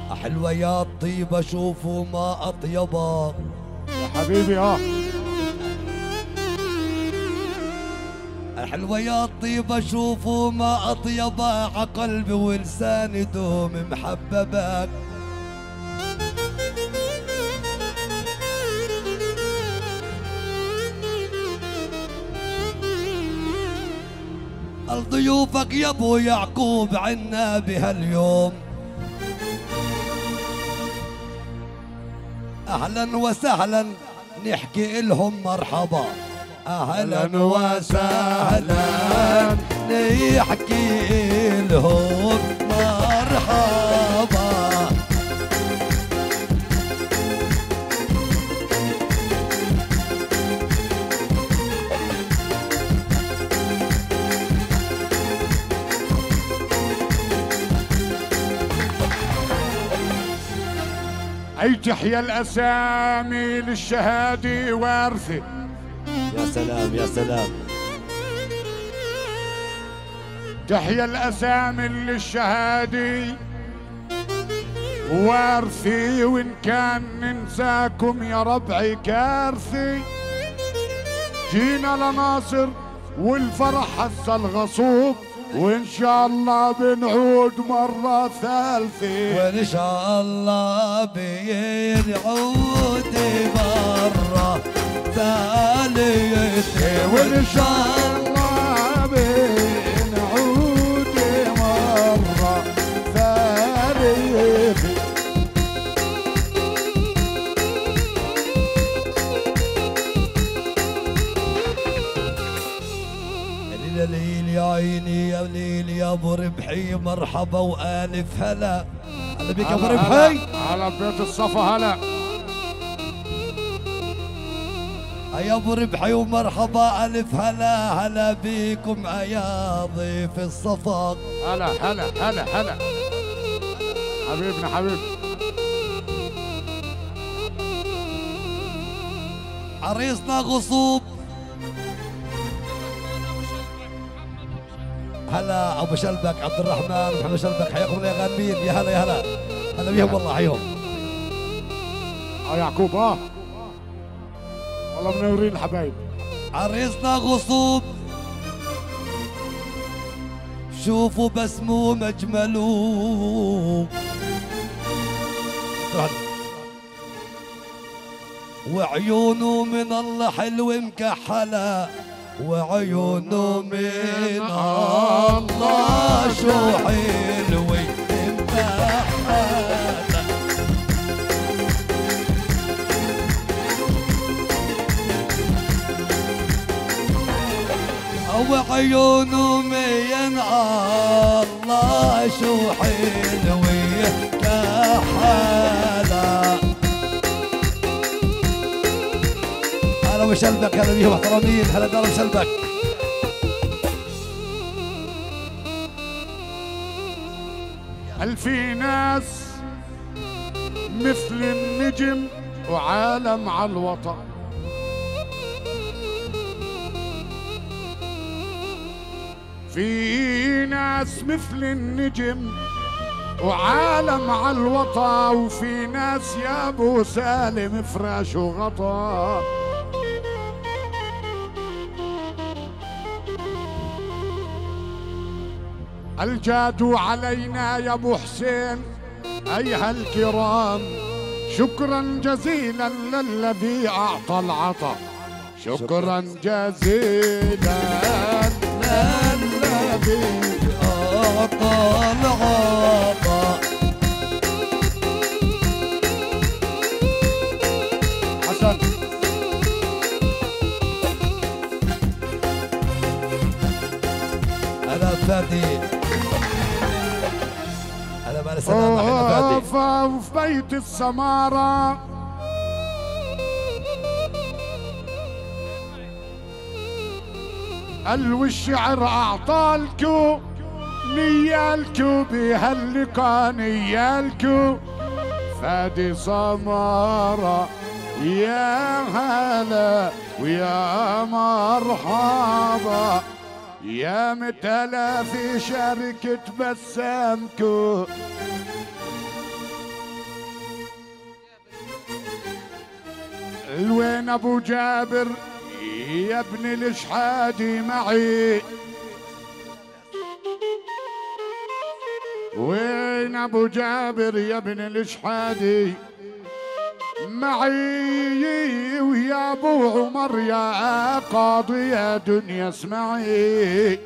حلوة يا الطيبة شوفوا ما أطيبها يا حبيبي. حلوة يا الطيبة شوفوا ما أطيبها عقلبي ولساني دوم محببك. ضيوفك يا ابو يعقوب عنا بهاليوم اهلا وسهلا نحكي لهم مرحبا اهلا وسهلا نحكي لهم مرحبا. أي تحيا الأسامي للشهادة وارثة. يا سلام يا سلام. تحيا الأسامي للشهادة وارثة وإن كان ننساكم يا ربعي كارثة. جينا لناصر والفرح هسه الغصوب وإن شاء الله بنعود مرة ثالثة. وإن شاء الله بنعود مرة ثالثة. وإن شاء الله بنعود مرة ثالثة. ليل يا عيني يا ليل يا ابو ربحي مرحبا والف هلا. هلا بك يا ابو ربحي. على بيت الصفا هلا يا ابو ربحي ومرحبا الف هلا. هلا بكم يا ضيف الصفا. هلا هلا هلا هلا حبيبنا حبيبنا. عريسنا غصوب. هلا ابو شلبك عبد الرحمن محمد شلبك حياكم الله يا غانمين. يا هلا يا هلا. هلا بيهم والله حيهم. يعقوب والله منورين الحبايب. عريسنا غصوب شوفوا بسمه مجمله وعيونه من الله حلو مكحلة. وعيونه من الله شو حلوة مكحلة. وعيونه من الله شو حلوة كحلة. هلا وشلبك. هلا بيهم محترمين. هلا دار وشلبك. هل في ناس مثل النجم وعالم على الوطن. في ناس مثل النجم وعالم على الوطا وفي ناس يا ابو سالم فراش وغطا. الجادوا علينا يا ابو حسين ايها الكرام. شكرا جزيلا للذي اعطى العطا. شكرا جزيلا للذي أعطى العطا. حسن هلا فادي. هلا بقى سلام فادي. في بيت السمارة قال والشعر اعطالكو نيالكو بهاللقا نيالكو. فادي سمارة يا هلا ويا مرحبا. يا متلا في شركة بسامكو. وين ابو جابر يا ابن الاشحادي معي؟ وين ابو جابر يا ابن الاشحادي معي؟ ويا ابو عمر يا قاضي يا دنيا اسمعي.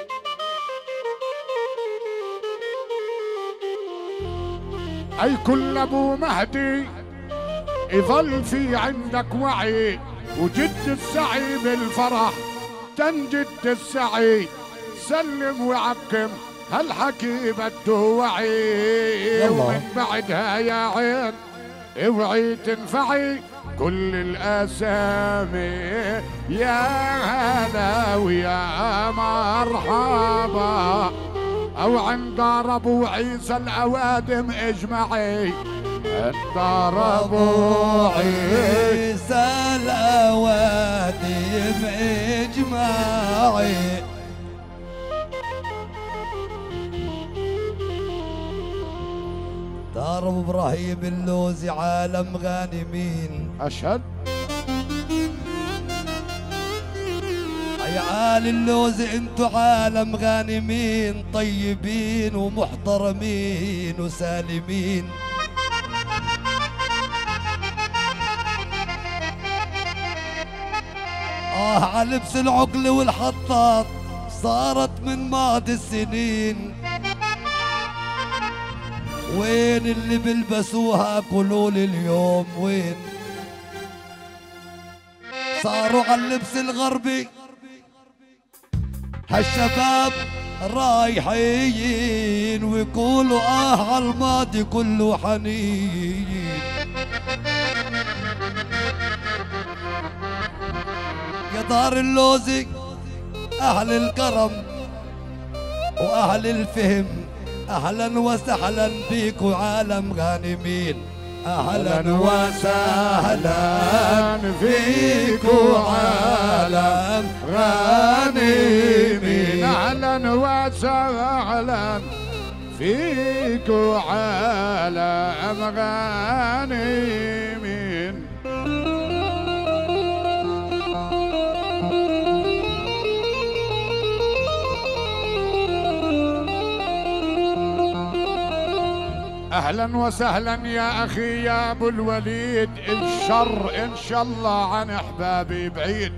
اي كل ابو مهدي يظل في عندك وعي، وجد السعي بالفرح تنجد السعي، سلم وعقم هالحكي بده وعي. ومن بعدها يا عين اوعي تنفعي كل الاسامي، يا هلا ويا مرحبا. او عند دار ابو عيسى الاوادم اجمعي، دار ابو عيسى الاوادم اجمعي. دار ابو ابراهيم اللوزي عالم غانمين. اشهد يا عال اللوزي انتو عالم غانمين، طيبين ومحترمين وسالمين. على لبس العقل والحطاط صارت من ماضي السنين. وين اللي بلبسوها قولولي اليوم وين؟ صاروا على اللبس الغربي هالشباب رايحين، ويقولوا على الماضي كله حنين. يا دار اللوزي اهل الكرم واهل الفهم، اهلا وسهلا بيكوا عالم غانمين. اهلا وسهلا فيكوا عالم غانمين. اهلا وسهلا فيكوا عالم غانمين. اهلا وسهلا يا اخي يا ابو الوليد، الشر ان شاء الله عن احبابي بعيد.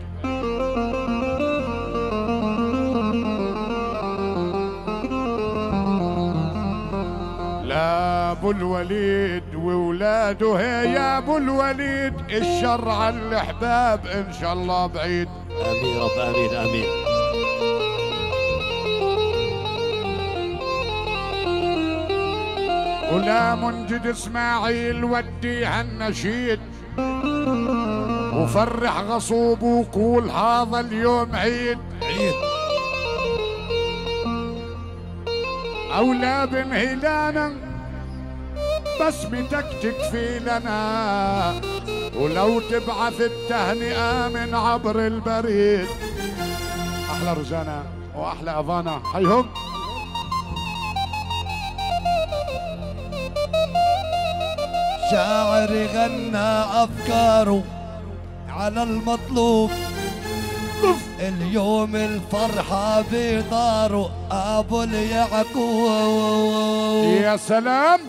لا ابو الوليد وولاده هي يا ابو الوليد، الشر عن الاحباب ان شاء الله بعيد. امين رب امين امين. ولا منجد اسماعيل ودي هالنشيد، وفرح غصوب وقول هذا اليوم عيد. عيد أولى بن هيلانا بسمتك تكفي لنا، ولو تبعث التهنئة من عبر البريد. أحلى رزانة وأحلى أضانة هيهم. شاعر غنى أفكاره على المطلوب، اليوم الفرحة بداره أبو اليعقوب. يا سلام.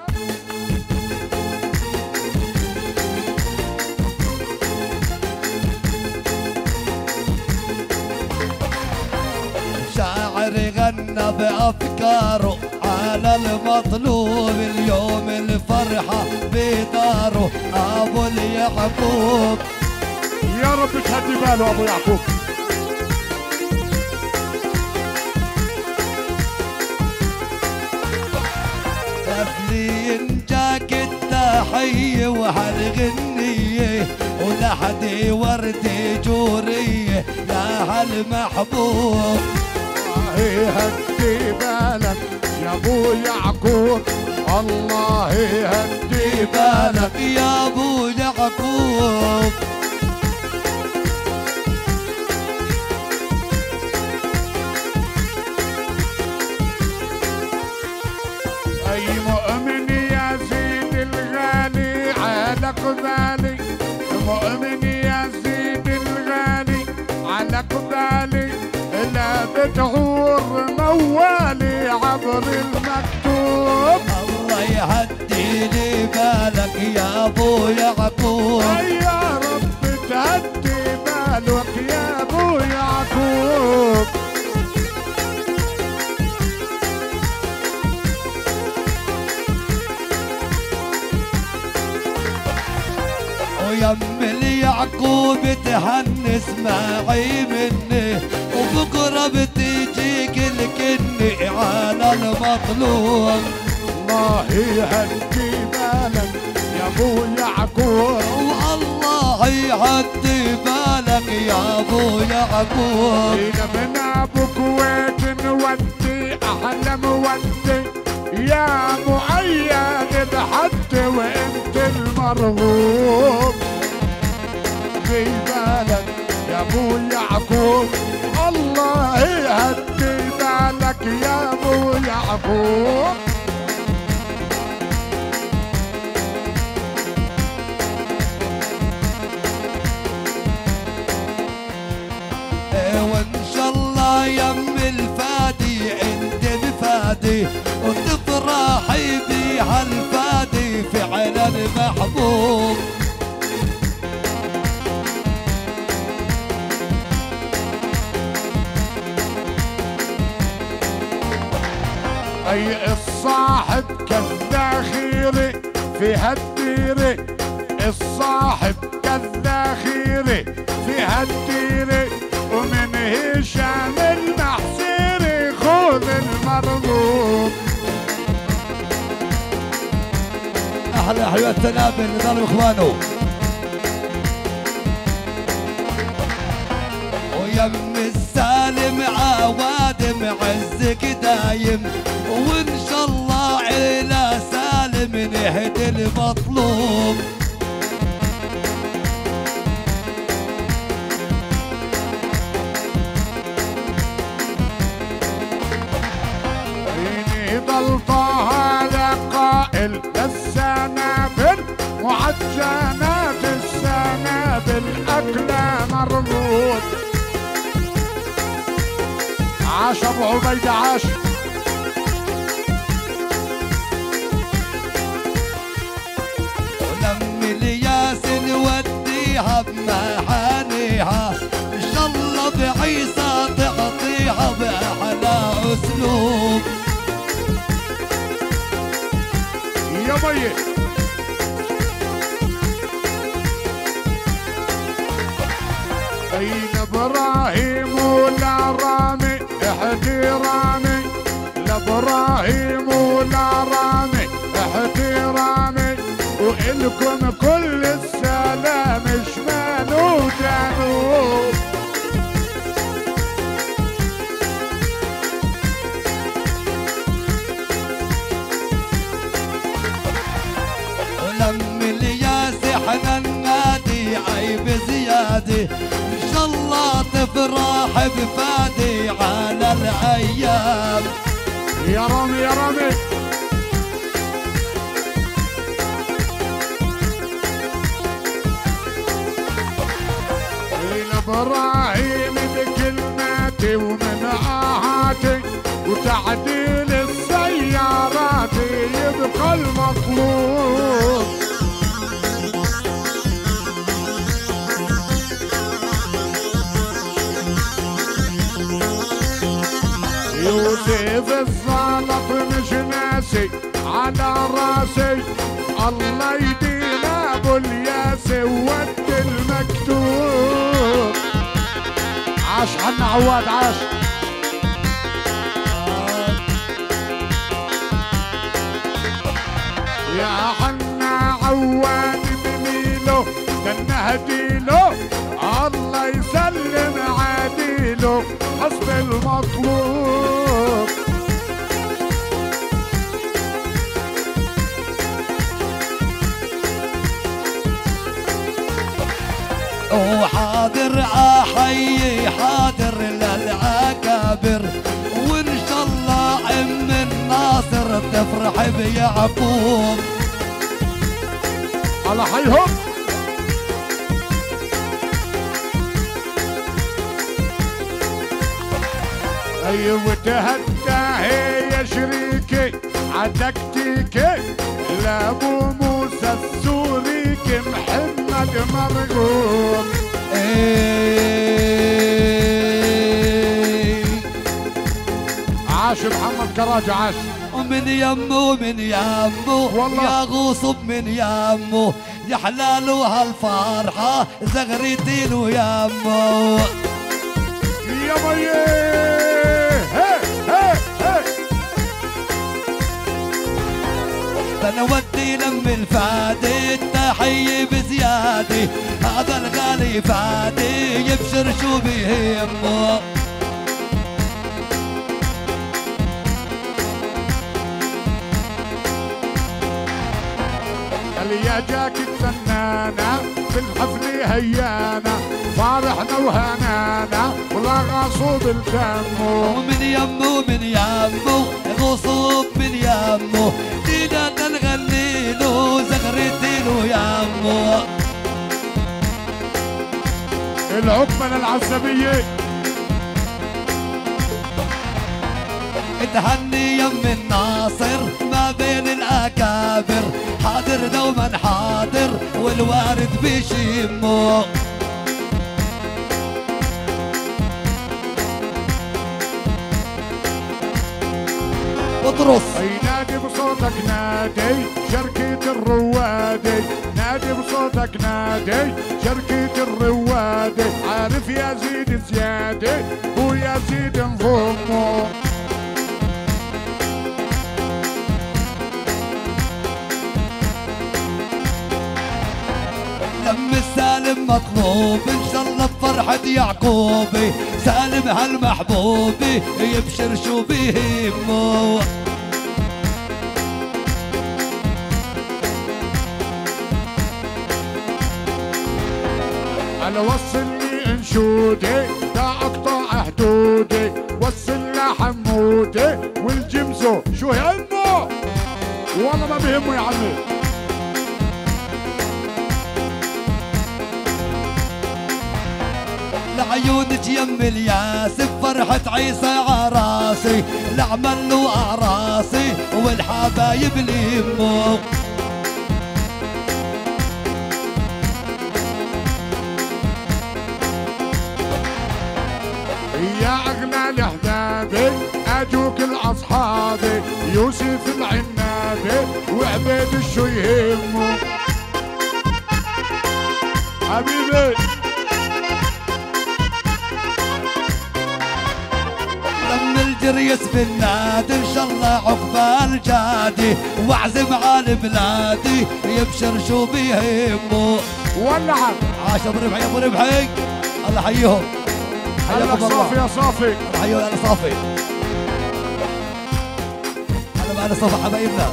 شاعر غنى بأفكاره على المطلوب، اليوم الفرحة بداره أبو اليعقوب. يا رب تهدي باله أبو يعقوب. تفلين جاك التحية وهالغنية، ولحدي وردي جورية يا هالمحبوب. هدي بالك يا ابو يعقوب، الله يهدي بالك يا ابو يعقوب. اي مؤمن يا زيد الغالي على قبالي، مؤمن يا وتعور موالي عبر المكتوب. الله يهدي لي بالك يا ابو يعقوب. يا رب تهدي بالك يا ابو يعقوب. ويم اليعقوب تهنس معي مني، وبكره بتجيك الكني على المطلوب. الله يهدي بالك يا ابو يعقوب. والله يهدي بالك يا ابو يعقوب. إذا من ابو كويت نودي احلى مودي يا مؤيد بحد وانت المرغوب. في بالك يا ابو يعقوب. الله يهدي بالك يا ابو يعقوب. وان شاء الله يم الفادي انت بفادي، وتفرحي بيها الفادي فعلا محبوب. اي الصاحب كالذخيرة في هالديرة. الصاحب كالذخيرة في هالديرة. ومن هشام المحسيري خذ المرغوب. احلى حيوان تنابل نظام اخوانه. ويم السالم عوادم عزك دايم، وان شاء الله الى سالم نهدي المطلوب. ضل طه هذا قائل للسنابل معجنات السنابل أكلة مرغوب. عاش أبو عبيدة عاش. ولم الياس نوديها بمحانيها، ان شاء الله بعيسى تعطيها باحلى اسلوب. يا مي بين ابراهيم ولا رامي احترامي. لابراهيم ولا رامي احترامي. والكم كل السلام شمال وجنوب. ولم الياس احنا النادي عيب زياده، ان شاء الله تفرح بفادي على الايام. يا رامي يا رامي. ابراهيم بكلماتي ومن آهاتي وتعديل السيارات يبقى المطلوب. يوسف الزلط مش ناسي على راسي. الله يدين ابو الياسي ود المكتوب. عاش عنا عواد عاش. يا حنا عواد بميله تنهديله. الله يسلم عاديله حسب المطلوب. وحاضر احيي حاضر للعكابر، وان شاء الله ام الناصر تفرح بيعقوب. الله حيهم. اي وتهدى يا شريكي عتكتيكي لابو موسى السوريكي محمد مرقوم. عاش محمد كراج عاش. ومن يمه من يمه والله يا غصب من يمه يا حلال وهالفرحة زغرتين ويمه يا ميه هي هي هي. بنودي لم الفادي التحية بزيادة هذا الغالي فادي يبشر شو بيهمه. يا جاك الفنانة بالحفل هيانا فرحنا وهنانا ولا غصوب الدمو. ومن يمه من يمه غصوب من يمه دينا نغني له زغرتين ويمه. العقبة العزبية تهني يم الناصر ما بين الأكابر حاضر دوما حاضر والوارد بيشمه. اطرس نادي بصوتك نادي شركة الروادي نادي بصوتك نادي شركة الروادي عارف يا زيد زيادة ويا زيد انضمه. لم السالم مطلوب ان شاء الله بفرحة يعقوبي سالم هالمحبوبي يبشر شو بيهمه. انا وصل لي انشودي دا اقطع حدودي وصل لحمودي والجمزو شو يهمه والله ما بيهمه يا عمي. لعيونك يم الياسف فرحة عيسى عراسي لعمل له اعراسي والحبايب ليمه. يا اغلى الاحبابي اجوك الاصحابي يوسف العنابي وعبيد الشو يهمه. حبيبي لم الجريس بالنادي ان شاء الله عقبال جادي واعزم على بلادي يبشر شو بيهمه. ولعت عاش ابو ربحي ابو ربحي الله يحييهم. هلا صافي يا صافي الله يحييهم انا صافي هلا معنا صافي حبايبنا.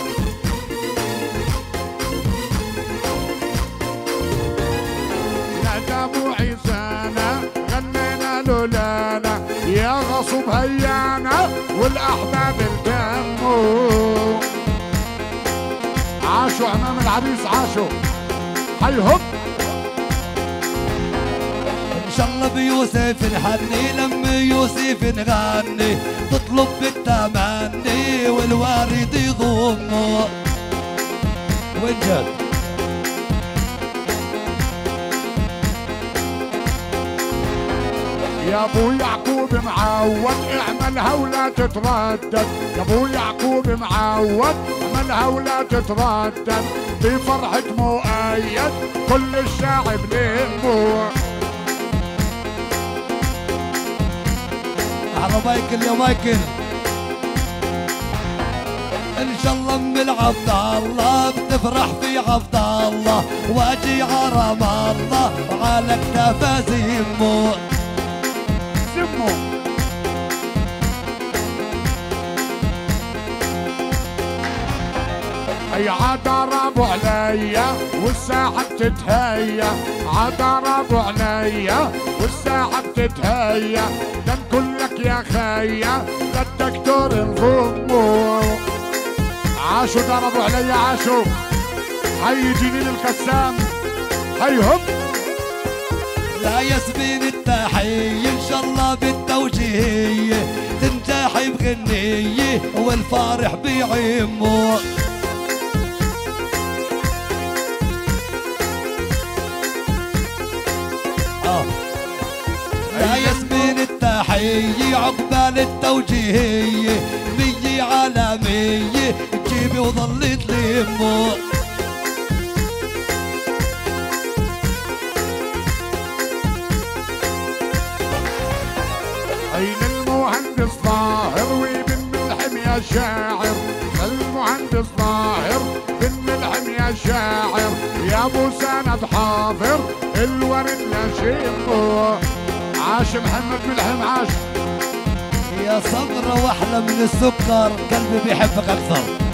نادى ابو عيسانا غنينا لولانا يا غصب هيانا والاحباب الدمو. عاشوا امام العريس عاشوا حيهم. ان شاء الله بيوسف نحني لما يوسف نغني تطلب بالتمني والوارد يضمه. وين جد يا ابو يعقوب معود اعملها ولا تتردد يا ابو يعقوب معود اعملها ولا تتردد بفرحة مؤيد كل الشعب لهمه. على مايكل يا مايكل ان شاء الله ام العبد الله بتفرح في عبد الله واجي عرم الله وعلى اكتافه زمه. هي عضربوا عليا والساحة بتتهيا عضربوا عليا والساحة بتتهيا ده كلك يا خيا ده الدكتور انضموا. عاشوا ضربوا عليا عاشوا حي جنين القسام هيهم. لا ياسمين التحية إن شاء الله بالتوجيهية تنجحي بغنية والفارح بيعمه. لا ياسمين التحية عقبال التوجيهية 100 على 100 تجيبي وظلي تلمه. أين المهندس ظاهر وبن ملحم يا شاعر، المهندس ظاهر بن ملحم يا شاعر، يا ابو سند حاضر الورد لشيمه. عاش محمد ملحم عاش. يا صبرة واحلى من السكر قلبي بيحبك اكثر.